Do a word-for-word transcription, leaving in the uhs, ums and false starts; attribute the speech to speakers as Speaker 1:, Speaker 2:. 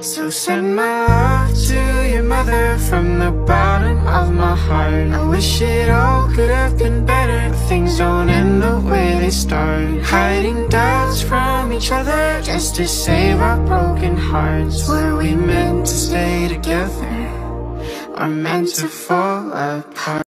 Speaker 1: So send my love to your mother from the bottom of my heart. I wish it all could have been better, but things don't end the way they start. Hiding doubts from each other just to save our broken hearts. Were we meant to stay together or meant to fall apart?